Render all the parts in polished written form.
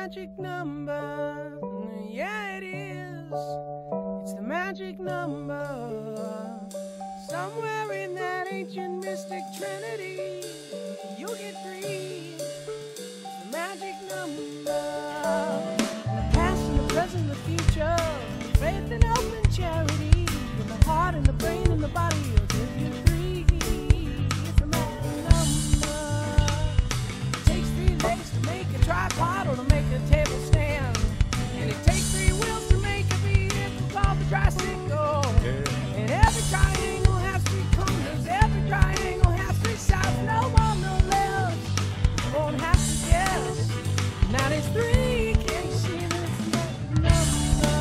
magic number. Yeah, it is. It's the magic number. Somewhere in that ancient mystic trinity, you'll get free. It's the magic number. In the past and the present and the future, faith and hope and charity, in the heart and the brain and the body, you'll give you free. It's the magic number. It takes 3 legs to make a tripod or to make a table stand, and it takes 3 wheels to make a vehicle called the tricycle. And every triangle has 3 corners, every triangle has 3 sides. No more, no less. You won't have to guess. Now there's 3. Can't you see this number?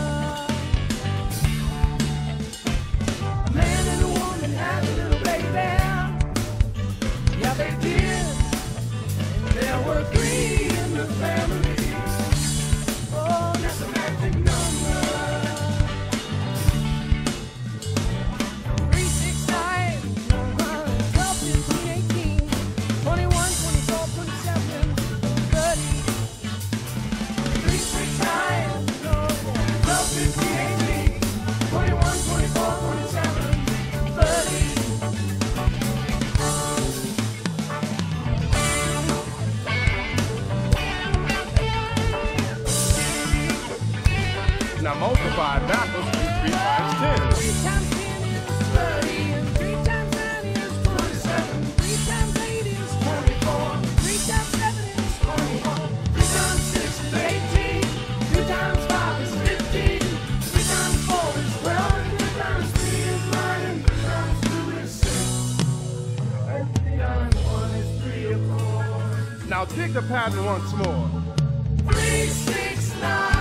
A man and a woman had a little baby. Yeah, they did. And there were 3 in the family. Oh, that's a magic number. 3, 6, 9, 12, 15, 18, 21, 24, 27, 30. 3, 6, 9, 12, 15, 18, 21, 24, 27, 30. Now multiply backwards to 3 times 10. 3 times 10 is 30, and 3 times 9 is 27. 3 times 8 is 24. 3 times 7 is 21. 3 times 6 is 18. 2 times 5 is 15. 3 times 4 is 12. And 3 times 3 is 9. And 3 times 2 is 6. And 3 times 1 is 3 or 4. Now dig the pattern once more. 3, 6, 9.